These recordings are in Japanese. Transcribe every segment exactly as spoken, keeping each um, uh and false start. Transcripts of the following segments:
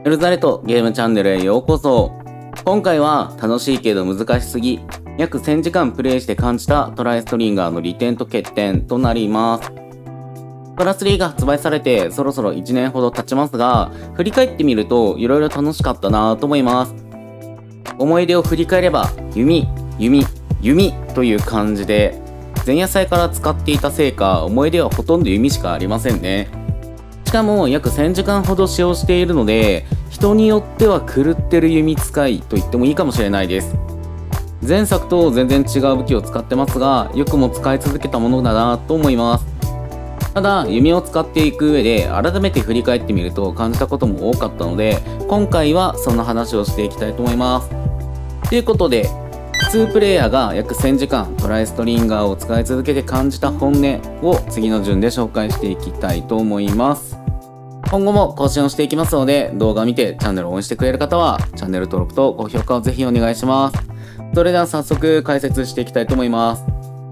エルザレトゲームチャンネルへようこそ。今回は楽しいけど難しすぎ、約せんじかんプレイして感じたトライストリンガーの利点と欠点となります。トラスリーが発売されてそろそろいちねんほど経ちますが、振り返ってみると色々楽しかったなぁと思います。思い出を振り返れば、弓、弓、弓という感じで、前夜祭から使っていたせいか、思い出はほとんど弓しかありませんね。しかも約せんじかんほど使用しているので、人によっては狂ってる弓使いと言ってもいいかもしれないです。前作と全然違う武器を使ってますが、よくも使い続けたものだなと思います。ただ、弓を使っていく上で改めて振り返ってみると感じたことも多かったので、今回はそんな話をしていきたいと思います。ということで、普通プレイヤーが約せんじかんトライストリンガーを使い続けて感じた本音を次の順で紹介していきたいと思います。今後も更新をしていきますので、動画を見てチャンネルを応援してくれる方はチャンネル登録と高評価をぜひお願いします。それでは早速解説していきたいと思います。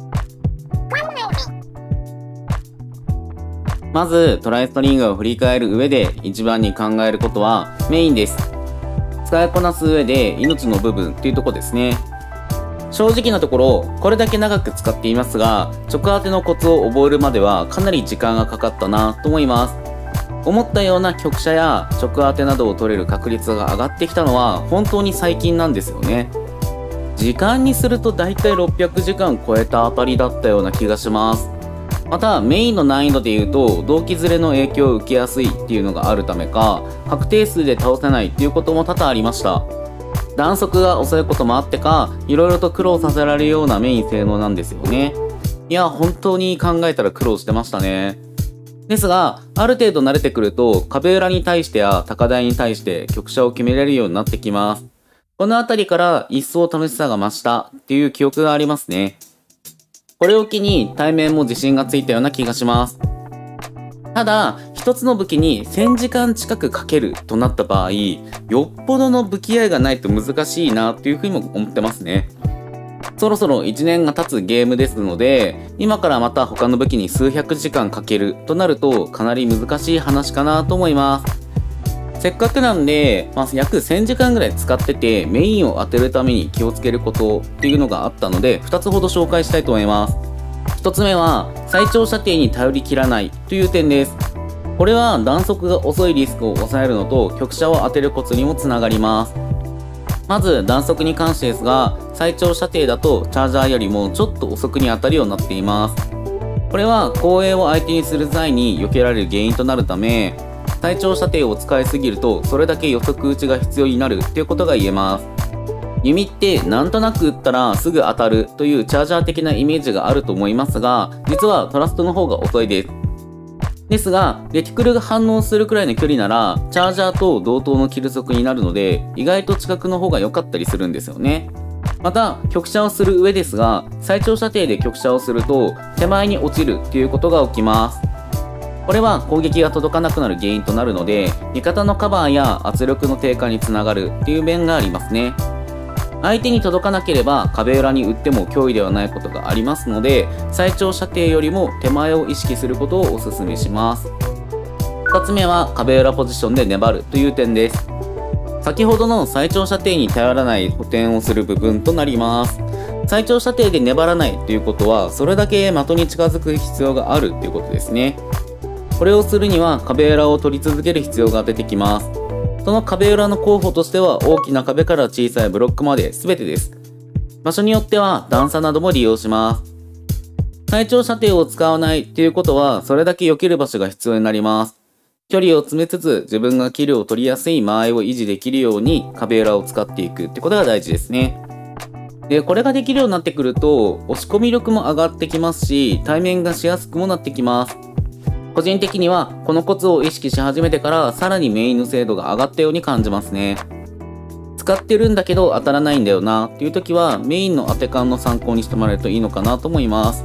まずトライストリンガーを振り返る上で一番に考えることはメインです。使いこなす上で命の部分っていうとこですね。正直なところ、これだけ長く使っていますが、直当てのコツを覚えるまではかなり時間がかかったなと思います。思ったような局射や直当てなどを取れる確率が上がってきたのは本当に最近なんですよね。時間にするとだいたいろっぴゃくじかん超えたあたりだったような気がします。またメインの難易度で言うと動機ずれの影響を受けやすいっていうのがあるためか、確定数で倒せないっていうことも多々ありました。弾速が遅いこともあってか、色々と苦労させられるようなメイン性能なんですよね。いや、本当に考えたら苦労してましたね。ですが、ある程度慣れてくると、壁裏に対してや高台に対して局射を決めれるようになってきます。このあたりから一層楽しさが増したっていう記憶がありますね。これを機に対面も自信がついたような気がします。ただ、一つの武器にせんじかん近くかけるとなった場合、よっぽどの武器合いがないと難しいなっていうふうにも思ってますね。そろそろいちねんが経つゲームですので、今からまた他の武器に数百時間かけるとなるとかなり難しい話かなと思います。せっかくなんで、まあ、約せんじかんぐらい使っててメインを当てるために気をつけることっていうのがあったので、ふたつほど紹介したいと思います。ひとつめは最長射程に頼り切らないという点です。これは弾速が遅いリスクを抑えるのと局射を当てるコツにもつながります。まず弾速に関してですが、最長射程だとチャージャーよりもちょっと遅くに当たるようになっています。これは後衛を相手にする際に避けられる原因となるため、最長射程を使いすぎるとそれだけ予測打ちが必要になるっていうことが言えます。弓ってなんとなく撃ったらすぐ当たるというチャージャー的なイメージがあると思いますが、実はトラストの方が遅いです。ですが、レティクルが反応するくらいの距離なら、チャージャーと同等のキル速になるので、意外と近くの方が良かったりするんですよね。また、局射をする上ですが、最長射程で局射をすると、手前に落ちるっていうことが起きます。これは攻撃が届かなくなる原因となるので、味方のカバーや圧力の低下につながるっていう面がありますね。相手に届かなければ壁裏に打っても脅威ではないことがありますので、最長射程よりも手前を意識することをお勧めします。ふたつめは壁裏ポジションで粘るという点です。先ほどの最長射程に頼らない補填をする部分となります。最長射程で粘らないということは、それだけ的に近づく必要があるということですね。これをするには壁裏を取り続ける必要が出てきます。その壁裏の候補としては大きな壁から小さいブロックまで全てです。場所によっては段差なども利用します。最長射程を使わないっていうことはそれだけ避ける場所が必要になります。距離を詰めつつ自分がキルを取りやすい間合いを維持できるように壁裏を使っていくってことが大事ですね。で、これができるようになってくると押し込み力も上がってきますし、対面がしやすくもなってきます。個人的にはこのコツを意識し始めてからさらにメインの精度が上がったように感じますね。使ってるんだけど当たらないんだよなっていう時はメインの当て感の参考にしてもらえるといいのかなと思います。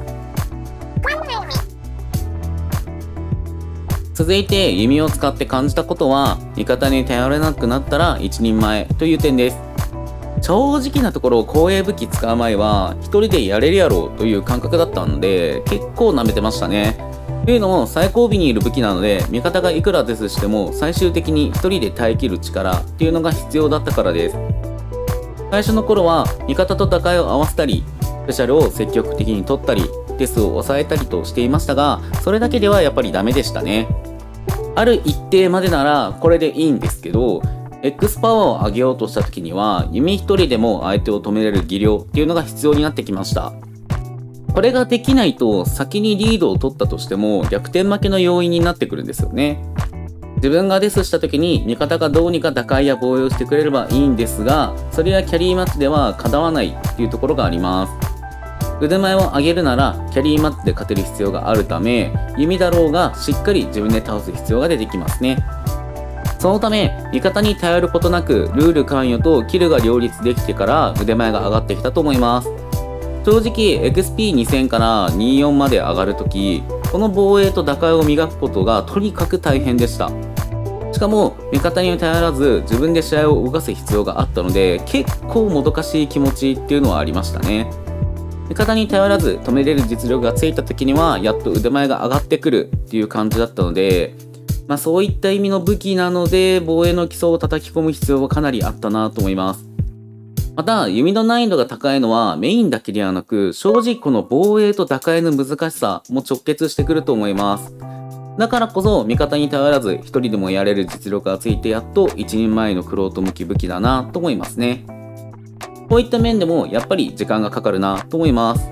続いて弓を使って感じたことは、味方に頼れなくなったら一人前という点です。正直なところ後衛武器使う前は一人でやれるやろうという感覚だったので結構舐めてましたね。 というのも最後尾にいる武器なので、味方がいくらデスしても最終的にひとりで耐えきる力っていうのが必要だったからです。最初の頃は味方と打開を合わせたり、スペシャルを積極的に取ったり、デスを抑えたりとしていましたが、それだけではやっぱりダメでしたね。ある一定までならこれでいいんですけど、X パワーを上げようとした時には、弓一人でも相手を止めれる技量っていうのが必要になってきました。これができないと先にリードを取ったとしても逆転負けの要因になってくるんですよね。自分がデスした時に味方がどうにか打開や防衛をしてくれればいいんですが、それはキャリーマッチではかなわないっていうところがあります。腕前を上げるならキャリーマッチで勝てる必要があるため、弓だろうがしっかり自分で倒す必要が出てきますね。そのため味方に頼ることなくルール関与とキルが両立できてから腕前が上がってきたと思います。正直 エックスピーにせん からにじゅうよんまで上がるとき、この防衛と打開を磨くことがとにかく大変でした。しかも味方に頼らず自分で試合を動かす必要があったので、結構もどかしい気持ちっていうのはありましたね。味方に頼らず止めれる実力がついた時にはやっと腕前が上がってくるっていう感じだったので、まあそういった意味の武器なので防衛の基礎を叩き込む必要はかなりあったなと思います。また弓の難易度が高いのはメインだけではなく、正直この防衛と打開の難しさも直結してくると思います。だからこそ味方に頼らず一人でもやれる実力がついてやっと一人前の玄人向き武器だなと思いますね。こういった面でもやっぱり時間がかかるなと思います。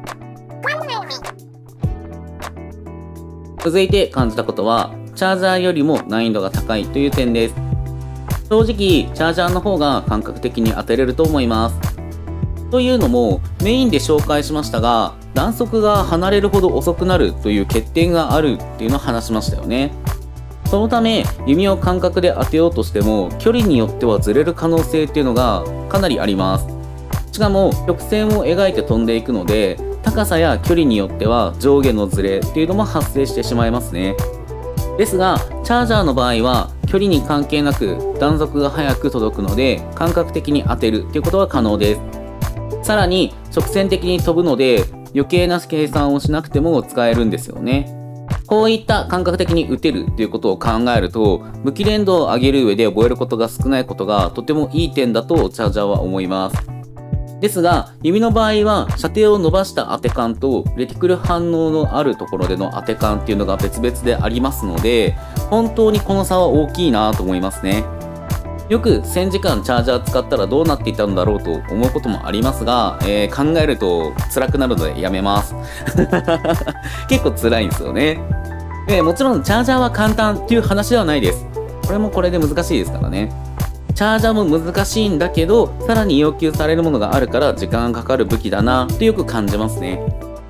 続いて感じたことは、チャージャーよりも難易度が高いという点です。正直、チャージャーの方が感覚的に当てれると思います。というのも、メインで紹介しましたが、弾速が離れるほど遅くなるという欠点があるっていうのを話しましたよね。そのため、弓を感覚で当てようとしても、距離によってはずれる可能性っていうのがかなりあります。しかも、曲線を描いて飛んでいくので、高さや距離によっては上下のずれっていうのも発生してしまいますね。ですが、チャージャーの場合は距離に関係なく弾速が速く届くので、感覚的に当てるっていうことが可能です。さらに直線的に飛ぶので余計な計算をしなくても使えるんですよね。こういった感覚的に打てるっていうことを考えると、武器連動を上げる上で覚えることが少ないことがとてもいい点だとチャージャーは思います。ですが、弓の場合は射程を伸ばした当て感とレティクル反応のあるところでの当て感っていうのが別々でありますので、本当にこの差は大きいなと思いますね。よくせんじかんチャージャー使ったらどうなっていたんだろうと思うこともありますが、えー、考えると辛くなるのでやめます。結構辛いんですよね。で、もちろんチャージャーは簡単っていう話ではないです。これもこれで難しいですからね。チャージャーも難しいんだけど、さらに要求されるものがあるから時間がかかる武器だなってよく感じますね。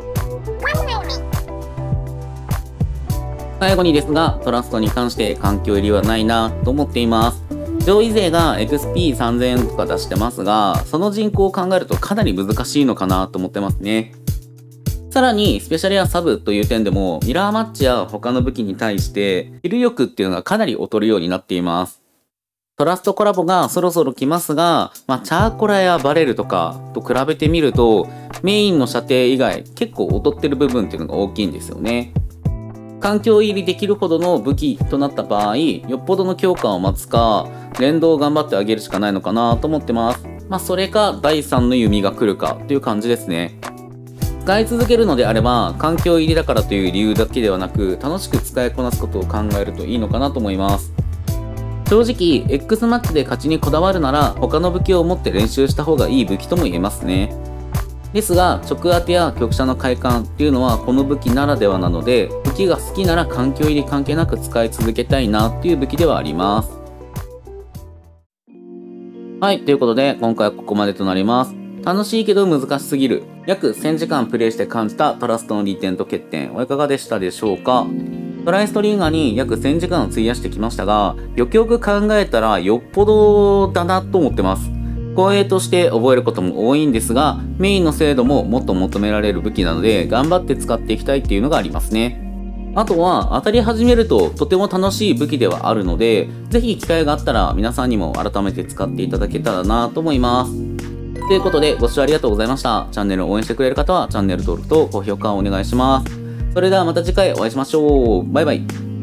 最後にですが、トラストに関して環境入りはないなと思っています。上位勢が エックスピーさんぜんえんとか出してますが、その人口を考えるとかなり難しいのかなと思ってますね。さらにスペシャルやサブという点でもミラーマッチや他の武器に対してキル力っていうのがかなり劣るようになっています。トラストコラボがそろそろ来ますが、まあ、チャーコラやバレルとかと比べてみるとメインの射程以外結構劣ってる部分っていうのが大きいんですよね。環境入りできるほどの武器となった場合、よっぽどの強化を待つか連動を頑張ってあげるしかないのかなと思ってます。まあそれかだいさんの弓が来るかっていう感じですね。使い続けるのであれば環境入りだからという理由だけではなく、楽しく使いこなすことを考えるといいのかなと思います。正直 X マッチで勝ちにこだわるなら他の武器を持って練習した方がいい武器とも言えますね。ですが直当てや局射の快感っていうのはこの武器ならではなので、武器が好きなら環境入り関係なく使い続けたいなっていう武器ではあります。はい、ということで今回はここまでとなります。楽しいけど難しすぎる、約せんじかんプレイして感じたトラストの利点と欠点、おいかがでしたでしょうか。トライストリンガーに約せんじかんを費やしてきましたが、よくよく考えたらよっぽどだなと思ってます。後衛として覚えることも多いんですが、メインの精度ももっと求められる武器なので頑張って使っていきたいっていうのがありますね。あとは当たり始めるととても楽しい武器ではあるので、ぜひ機会があったら皆さんにも改めて使っていただけたらなと思います。ということでご視聴ありがとうございました。チャンネルを応援してくれる方はチャンネル登録と高評価をお願いします。 それではまた次回お会いしましょう。バイバイ。